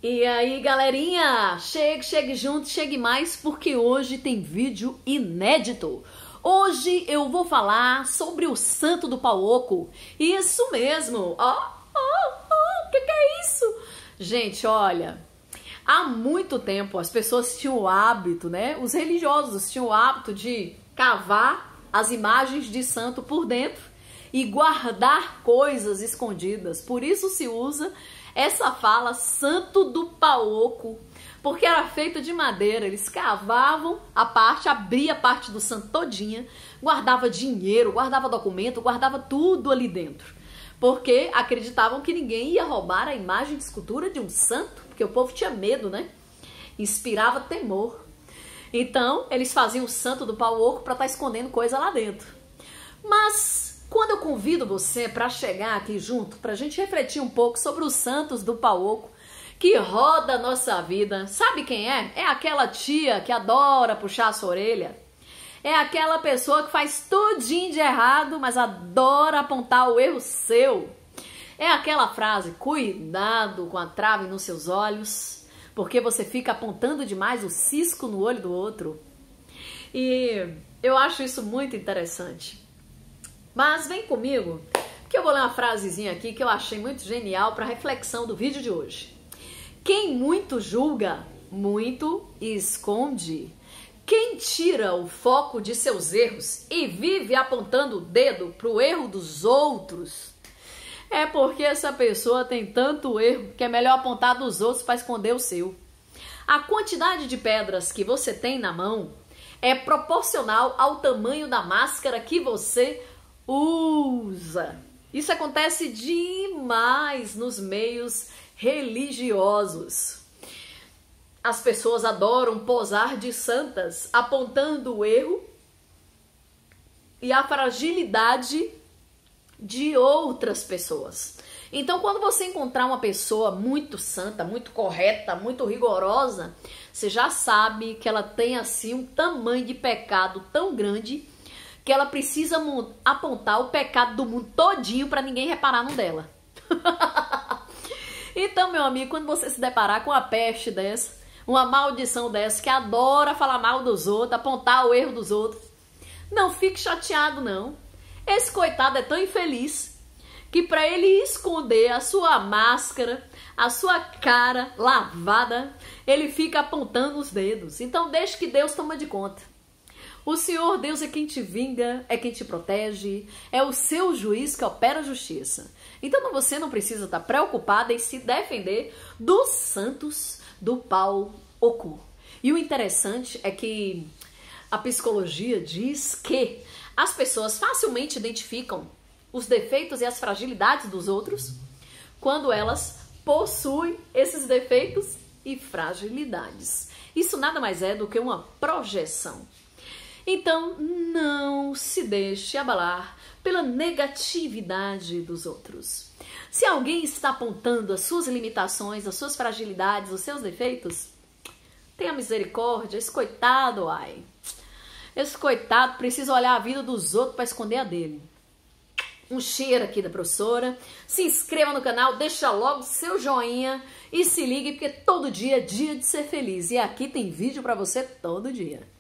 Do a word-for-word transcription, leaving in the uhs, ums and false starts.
E aí, galerinha, chegue, chegue junto, chegue mais, porque hoje tem vídeo inédito. Hoje eu vou falar sobre o santo do pau oco. Isso mesmo, ó, ó, ó, o que que é isso? Gente, olha, há muito tempo as pessoas tinham o hábito, né, os religiosos tinham o hábito de cavar as imagens de santo por dentro e guardar coisas escondidas. Por isso se usa essa fala santo do pau oco, porque era feito de madeira. Eles cavavam a parte, abria a parte do santo todinha, guardava dinheiro, guardava documento, guardava tudo ali dentro, porque acreditavam que ninguém ia roubar a imagem de escultura de um santo, porque o povo tinha medo, né? Inspirava temor. Então eles faziam o santo do pau oco para estar escondendo coisa lá dentro. Mas quando eu convido você para chegar aqui junto, para a gente refletir um pouco sobre os santos do pau oco que roda a nossa vida, sabe quem é? É aquela tia que adora puxar a sua orelha. É aquela pessoa que faz tudinho de errado, mas adora apontar o erro seu. É aquela frase, cuidado com a trave nos seus olhos, porque você fica apontando demais o cisco no olho do outro. E eu acho isso muito interessante. Mas vem comigo, que eu vou ler uma frasezinha aqui que eu achei muito genial para a reflexão do vídeo de hoje. Quem muito julga, muito esconde. Quem tira o foco de seus erros e vive apontando o dedo para o erro dos outros, é porque essa pessoa tem tanto erro que é melhor apontar dos outros para esconder o seu. A quantidade de pedras que você tem na mão é proporcional ao tamanho da máscara que você usa. Isso acontece demais nos meios religiosos. As pessoas adoram posar de santas, apontando o erro e a fragilidade de outras pessoas. Então, quando você encontrar uma pessoa muito santa, muito correta, muito rigorosa, você já sabe que ela tem assim um tamanho de pecado tão grande que ela precisa apontar o pecado do mundo todinho para ninguém reparar no dela. Então, meu amigo, quando você se deparar com uma peste dessa, uma maldição dessa, que adora falar mal dos outros, apontar o erro dos outros, não fique chateado, não. Esse coitado é tão infeliz que para ele esconder a sua máscara, a sua cara lavada, ele fica apontando os dedos. Então, deixe que Deus toma de conta. O Senhor Deus é quem te vinga, é quem te protege, é o seu juiz que opera a justiça. Então você não precisa estar preocupada em se defender dos santos do pau oco. E o interessante é que a psicologia diz que as pessoas facilmente identificam os defeitos e as fragilidades dos outros quando elas possuem esses defeitos e fragilidades. Isso nada mais é do que uma projeção. Então, não se deixe abalar pela negatividade dos outros. Se alguém está apontando as suas limitações, as suas fragilidades, os seus defeitos, tenha misericórdia. Esse coitado, ai. Esse coitado precisa olhar a vida dos outros para esconder a dele. Um cheiro aqui da professora. Se inscreva no canal, deixa logo seu joinha e se ligue, porque todo dia é dia de ser feliz. E aqui tem vídeo para você todo dia.